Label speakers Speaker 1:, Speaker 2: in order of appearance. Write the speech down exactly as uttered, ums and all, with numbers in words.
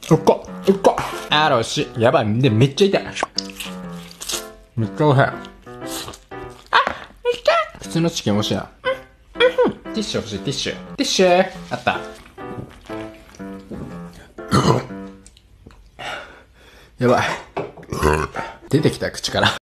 Speaker 1: うっこうっこあら、おいしい。やばい。で、めっちゃ痛い。めっちゃおいしい。あ、めっちゃ普通のチキンおいしいな。うん。ティッシュ欲しい、ティッシュ。ティッシュあった。やばい。出てきた、口から。